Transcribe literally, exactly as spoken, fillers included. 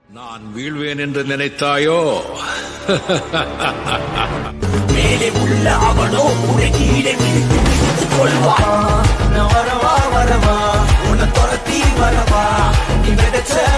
நான் வீழ்வேன் என்று நினைத்தாயோ? மேலே உள்ள அவனோ உன்னை கீழே மிதித்து மிதித்துக் கொள்வான். நான் வரவா வரவா உன்னை துரத்தி வரவா, நீ விதைச்ச